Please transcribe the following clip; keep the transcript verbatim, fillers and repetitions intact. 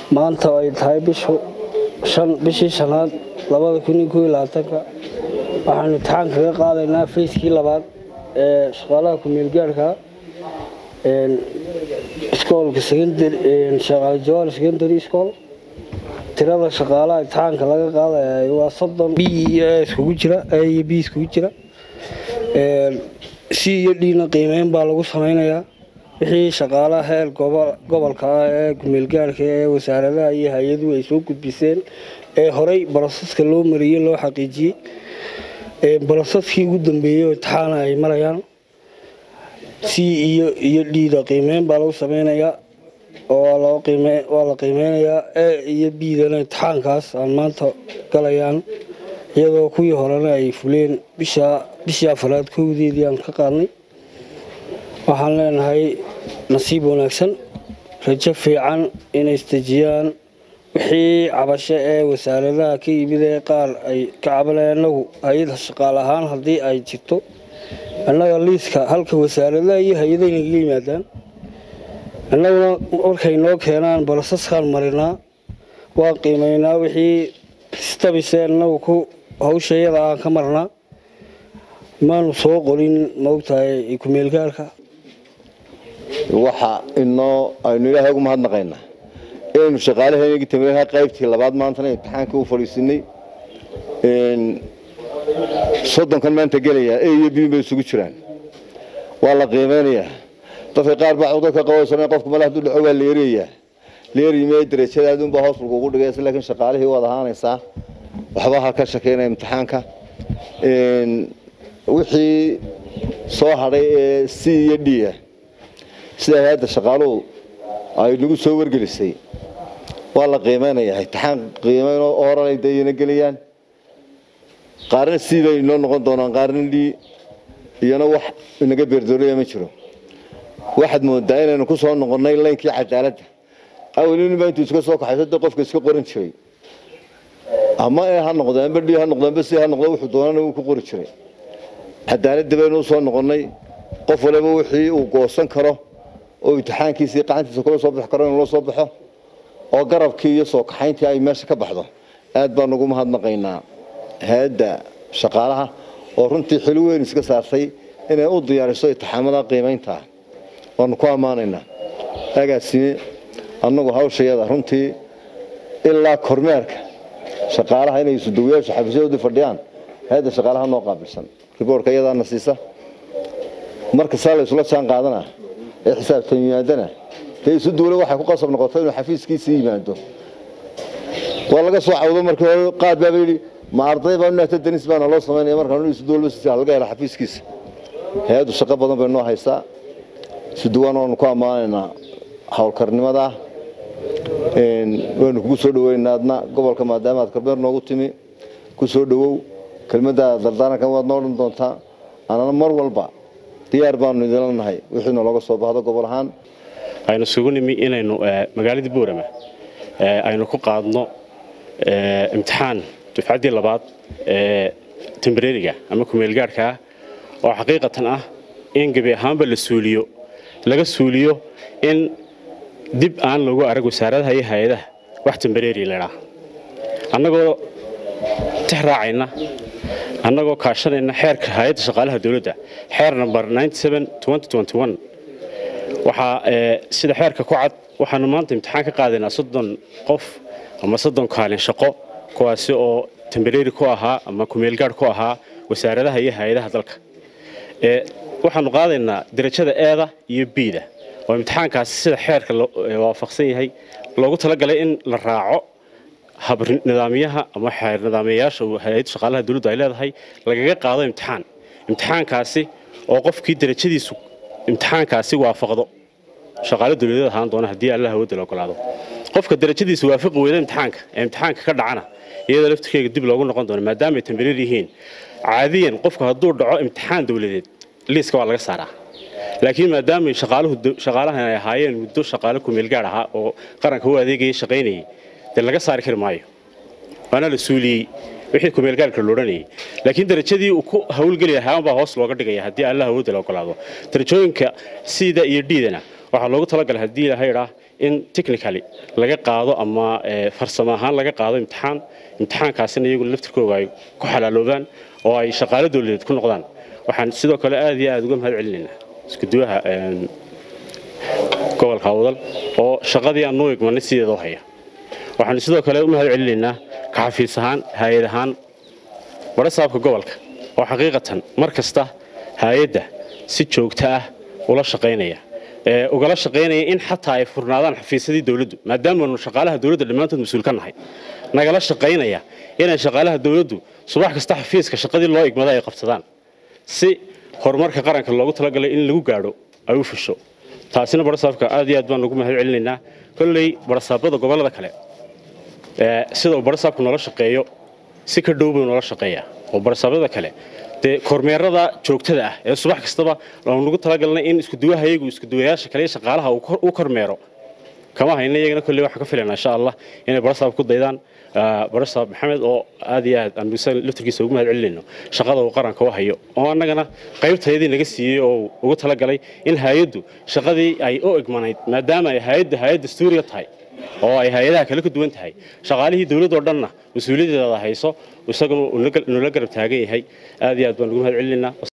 maanta ay tahay bishu shan bishii shanaad labada kun iyo kow iyo labaatanka waxaan imtixaan kaga qaadaynaa fayskii labaad ee shaqaalaha ku meel gaarka een iskoolka secondary ee shaqaalaha Jawhar Secondary School tirada shaqaalaha imtixaanka laga qaadayo waa soddon B iskugu jira A iyo B iskugu jira ee C iyo D na qiimeyn baa lagu sameynayaa wixii shaqaalaha heer gobolka ee ku meel gaarka ee wasaaradaha iyo hay'aduhu ay soo gudbiseen ee horay barasaska loo mariyay loo xaqiijiyay ee barasaskii ugu dambeeyay imtixaan ay marayaan C iyo iyo D da qiimeyn baa lagu sameynayaa oo loo qiimey waa la qiimeynayaa A iyo B dana imtixaankaas aan maanta galayaan iyadoo kuwii horena ay fuleen bisha bisha afraad kowdeedii aan ka qaadnay waxaan leenahay nasiib wanaagsan rajo fiican inay istajiyaan wixii cabasho ee wasaaradaha ka yimid ee qaar ay ka cabanayaan anagu hay'adaha shaqaale ahaan haddii ay jirto annaga liiska halka wasaaradaha iyo hay'adaha inaga yimaadaan annaguna markay noo keenaan barasaskaan marinaa waa qiimeynaa wixii istabisee annagu ku hawshayada aan ka marnaa maanu soo qorin maogtahay ku meel gaarka waxa inoo aynu ilaahay ugu mahadnaqaynaa inuu shaqaalaheena tamreeha qaybtii labaad maantana imtixaanka u fariisinay in soddon kan maanta galaya A iyo B bay isugu jiraan waa la qiimeynayaa dadka qaar baa cudurka qabowsanay qofku malaha dul xoog la yeeriyaa leerimay darajadaadu baa hoos ugu dhigaysa laakiin shaqaalihii wada ahaanaysaa waxba ha ka shaqeynaa imtixaanka in wixii soo haray ee C iyo D sida hay'adda shaqaaluhu ay nagu soo wargelisay waa la qiimeynayaa imtixaan qiimeyn oo oral ay deeyna galiyaan qaarna C bay noo noqon doonaan qaarna D iyana wax inaga beerdooraya ma jiro waxaad moodaa inaynu ku soo noqonnay leenkii cadaaladda awalina baa intuu iska soo kaxayso dad qofka iska qoran jiray ama ee ha noqdaan ba D ha noqdaan ba C ha noqdo wuxuu doonana uu ku qori jiray cadaaladda baynu soo noqonnay qof walba wixii uu goosan karo oo imtixaankiisa qacantiisa kula soo bixi karo in loo soo baxo oo garabkii iyo soo kaxayntii ay meesha ka baxdo aad baan ugu mahadnaqaynaa hay'adda shaqaalaha oo runtii xil weyn iska saartay inay u diyaariso imtixaamada qiimeynta waan ku amaanaynaa agaasime annagu hawshayada runtii ilaa kormeerka shaqaalaha inay isu duwiyaasha xafiisyadooda fadhiyaan hay'adda shaqaalaha noo qaabilsan riboorka iyadaana siisa marka saa la isla jaan qaadana ee xisaabtan yimaadana ee isu duwala waxay ku qasab noqotay inuu xafiiskiisa yimaado waa laga soo cawdo markii hore qaad baa yiri ma arday baa inta danis baa loo sameeyay marka inuu isu duwala si laga helo xafiiskiisa hay'addu shaqo badan bay noo haysaa si duwan oo ku amaanayna hawlkarnimada een waanu ku soo dhaweynaadna gobolka maadaama aad kormeer noogu timi ku soo dhawow kelmadda dardaaranka waad noolin doontaa anana mar walba diyaar baan idinlanahay wixii looga soo baahdo gobol ahaan aynu sugu nimi inaynu magaalada Boorama aynu ku qaadno imtixaan dufcadii labaad ee temporary-ga ama ku meel gaarka oo xaqiiqatan ah in gabi ahaanba la suuliyo laga suuliyo in dib aan lagu arag wasaaradaha iyo hay'adaha wax temporary leeyahay annagoo tixraacayna annagoo kaashanayna xeerka hay'adda shaqaalaha dawladda xeer number ninety-seven twenty twenty-one waxa sida xeerka ku cad waxaanu maanta imtixaan ka qaadaynaa soddon qof ama soddon kaalin shaqo kuwaasi oo temporary ku ahaa ama ku meel gaar ku ahaa wasaaradaha iyo hay'adaha dalka ee waxaanu qaadaynaa darajada A iyo B da oo imtixaankaas sida xeerka waafaqsan yahay loogu talagalay in la raaco hab nidaamyaha ama xeer nidaamyaasha hay'adda shaqaalaha dawladda ay leedahay lagaga qaado imtixaan imtixaankaasi oo qofkii darajadiisu imtixaankaasi waafaqdo shaqaalaha dawladda ahaan doona hadii Allah wada la ogolaado qofka darajadiisu waafaqo weeyda imtixaanka ee imtixaanka ka dhacana iyada laftigeeda dib loogu noqon doono maadaama ay temporary yihiin caadiyan qofka hadduu dhaco imtixaan dawladeed liiska waa laga saaraa laakiin maadaama shaqaaluhu shaqaalaha ay ahaayeen muddo shaqaale ku meel gaar ah oo qaranka u adeegay shaqeynayay de laga saari kar maayo ana la suuliyay wixii ku meel gaarka looranayay laakiin darajadii uu ku hawlgal yahay baa hoos looga dhigay hadii Allah wada la ogolaado darajooyinka sida iyo D dana waxa loogu talagalay hadii la hayraa in technically laga qaado ama farsamo ahaan laga qaado imtixaan imtixaankaasina iyagu laftirkooda ay ku xalaaloobaan oo ay shaqaale dawladeed ku noqdaan waxaan sidoo kale aad iyo aad uga mahad celinaynaa isku duwaha gobolka Awdal oo shaqadii aan noo igmanay sideeda u haya waxaan sidoo kale u mahad celinaynaa ka xafiis ahaan hay'ad ahaan warasaabka gobolka oo xaqiiqatan markasta hay'adda si joogto ah ula shaqeynaya ee ugala shaqeynaya in xataa ay furnaadaan xafiisyadii dawladdu maadaama aanu shaqaalaha dawladda dhamaantood mas'uul ka nahay nagala shaqeynaya inay shaqaalaha dawladdu subax kasta xafiiska shaqadii loo igmada ay qabsadaan si horumarka qaranka loogu talagalay in lagu gaadho ay u fusho taasina barasaabka aad iyo aad baan ugu mahad celinaynaa kullay barasaabada gobolada kale ee sidoo barasaabku nolol shaqeeyo si ka dhow buu nolol shaqeeyaa oo barasaabada kale de kormeerada joogtada ah ee subax kastaba aan ugu talagalnay in isku duwahayagu isku duwayaasha kale shaqaalaha uu kormeero kama hayna iyagana kulli waxa ka filanaa insha Allah inay barasaab ku daydaan barasaab Maxamed oo aad iyo aad aan bisal laftirkiisa ugu mahad celinayno shaqada uu qaranka u hayo oo annagana qaybteedii naga siiyay oo ugu talagalay in hay'addu shaqadii ay u egmanayd maadaama ay hay'adda hay'ad dastuuriga tahay oo ay hay'adaha kale ku duwan tahay shaqaalihii dawladda oo dhanna mas'uuliyadeeda hayso isaguna uu la garab taagan yahay aad iyo aad baan ugu mahad celinaynaa